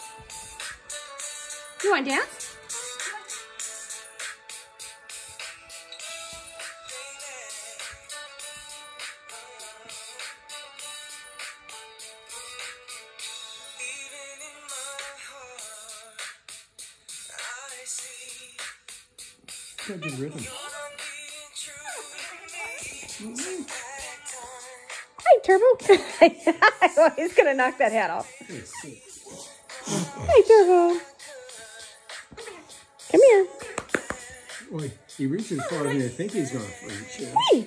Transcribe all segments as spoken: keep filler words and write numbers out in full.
You want to dance? Got good rhythm. Mm-hmm. Hi, Turbo. Oh, he's gonna knock that hat off. Hi, Turbo. Come here. Boy, he reaches farther than I think he's going to reach. Yeah. Hey.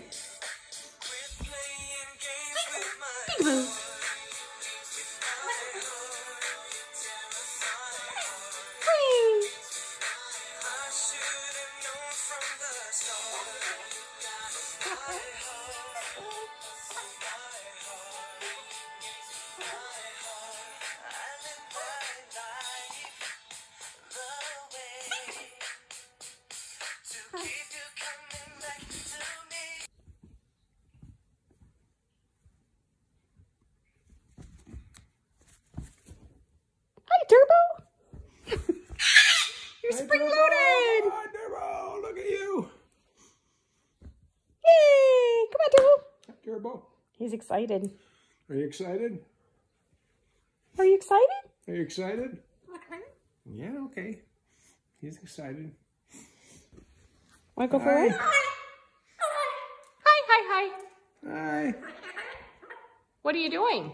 Peekaboo. Hi, Turbo. You're Hi, spring Turbo. loaded. Hi, Turbo. Look at you. Yay. Come on, Turbo. Hi, Turbo. He's excited. Are you excited? Are you excited? Are you excited? Yeah, okay. He's excited. Want to go for Hi. a ride? Hi, hi, hi. Hi. What are you doing?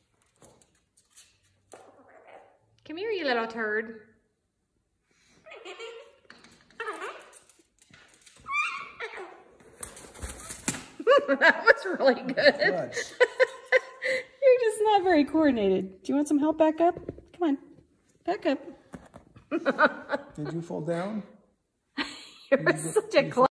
Come here, you little turd. That was really good. You're just not very coordinated. Do you want some help back up? Come on, back up. Did you fall down? You're such a